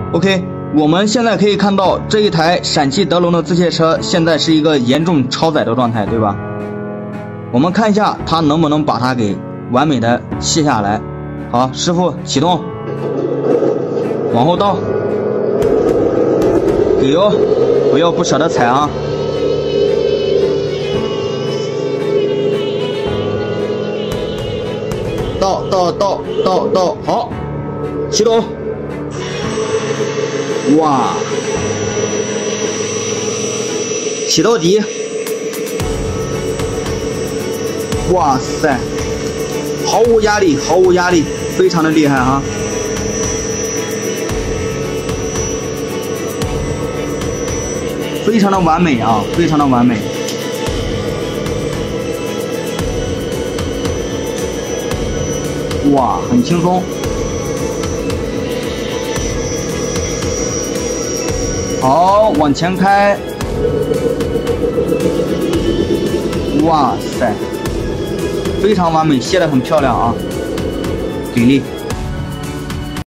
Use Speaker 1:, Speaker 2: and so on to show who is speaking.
Speaker 1: OK， 我们现在可以看到这一台陕汽德龙的自卸车现在是一个严重超载的状态，对吧？我们看一下它能不能把它给完美的卸下来。好，师傅启动，往后倒，给油，不要不舍得踩啊。倒，好，启动。哇，起到底！哇塞，毫无压力，毫无压力，非常的厉害哈！非常的完美啊，非常的完美。哇，很轻松。好，往前开。哇塞，非常完美，卸得很漂亮啊，给力。